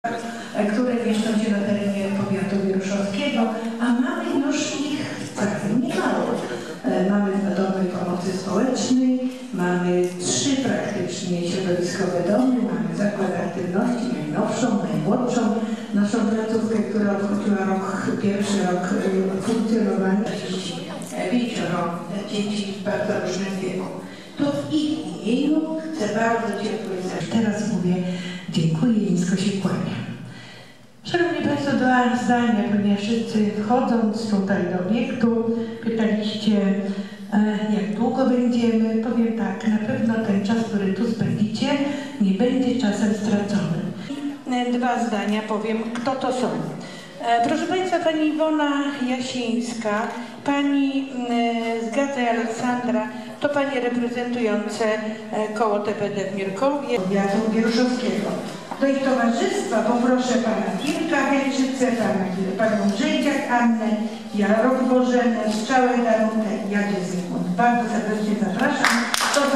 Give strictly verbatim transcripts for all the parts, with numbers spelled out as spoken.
które mieszczą się na terenie powiatu wieruszowskiego, a mamy już ich całkiem niemało. Mamy dwa domy pomocy społecznej, mamy trzy praktycznie środowiskowe domy, mamy zakład aktywności, najnowszą, najmłodszą naszą placówkę, która obchodziła rok, pierwszy rok funkcjonowania dzieci, pięcioro dzieci w bardzo różnym wieku. To w ich imieniu chcę bardzo ciepło teraz mówię dziękuję i nisko się kłaniam. Szanowni Państwo, dwa zdania, ponieważ wszyscy wchodząc tutaj do obiektu pytaliście, jak długo będziemy. Powiem tak, na pewno ten czas, który tu spędzicie, nie będzie czasem stracony. Dwa zdania powiem, kto to są. Proszę Państwa, Pani Iwona Jasińska, Pani z Gadzej Aleksandra, to Panie reprezentujące koło T P D w Mirkowie, powiatu wieruszowskiego. Do ich towarzystwa poproszę Pana Kirka Helczycę, Panią Brzędziak Annę, Jarok Bożenę, Strzałę Danutę i Jadzie Zygmunt. Bardzo serdecznie zapraszam. To są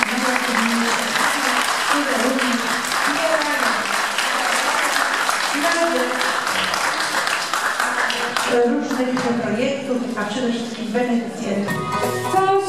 które również wspierają różnych projektów, a przede wszystkim beneficjentów.